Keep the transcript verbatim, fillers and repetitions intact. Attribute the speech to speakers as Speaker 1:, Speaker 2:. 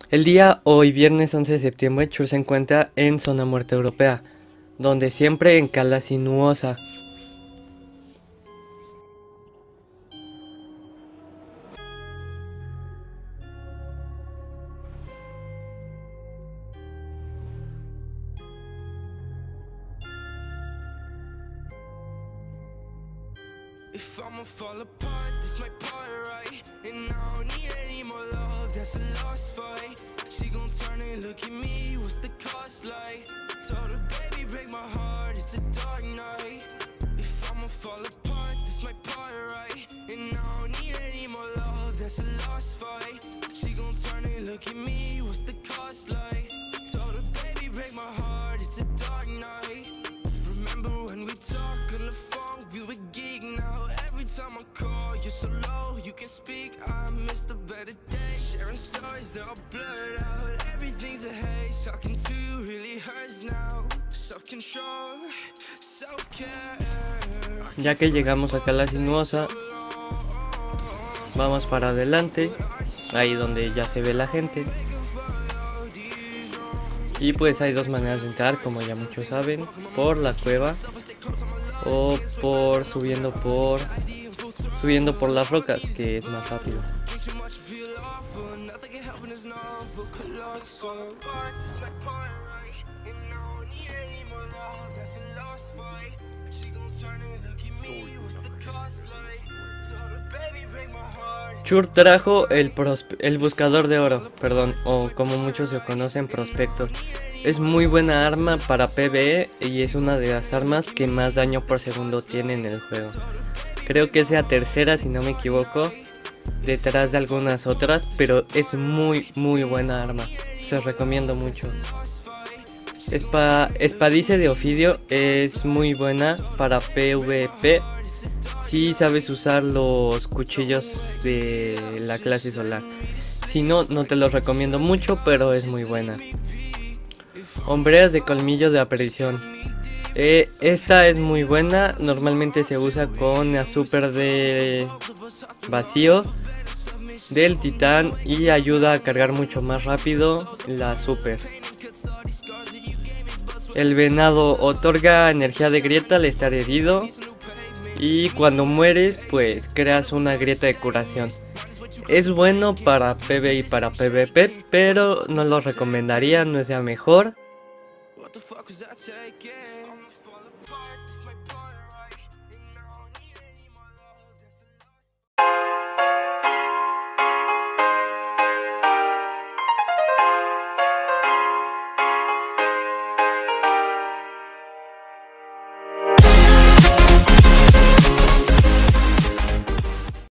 Speaker 1: El día hoy, viernes once de septiembre, Chur se encuentra en Zona Muerta Europea, donde siempre en Cala Sinuosa.
Speaker 2: If I'ma fall apart, this my part, right? And I don't need any more love, that's a lost fight. She gon' turn and look at me, what's the cost like? Told her, baby, break my heart, it's a dark night. If I'ma fall apart, this my part, right? And I don't need any more love, that's a lost fight. She gon' turn and look at me, what's the cost like? Told her, baby, break my heart, it's a dark night. Remember when we talked on the phone, we were geek now. Every time I call, you're so low, you can speak. I miss the better days, sharing stories, they're all blurred out. Everything's a haze, talking to you really hurts now. Self-control, self-care.
Speaker 1: Ya que llegamos a Cala Sinuosa, vamos para adelante, ahí donde ya se ve la gente. Y pues hay dos maneras de entrar, como ya muchos saben, por la cueva o por subiendo por subiendo por las rocas, que es más rápido. Chur trajo el, el buscador de oro, perdón, o como muchos se conocen, prospector. Es muy buena arma para PvE y es una de las armas que más daño por segundo tiene en el juego. Creo que es la tercera, si no me equivoco, detrás de algunas otras, pero es muy muy buena arma, se os recomiendo mucho. Espa Espadice de Ofidio es muy buena para PvP si sabes usar los cuchillos de la clase solar. Si no, no te los recomiendo mucho, pero es muy buena. Hombreras de colmillo de aparición. Eh, esta es muy buena, normalmente se usa con la super de vacío del titán y ayuda a cargar mucho más rápido la super. El venado otorga energía de grieta al estar herido y cuando mueres pues creas una grieta de curación. Es bueno para PvE y para PvP, pero no lo recomendaría, no es la mejor.
Speaker 2: What the fuck was I taking?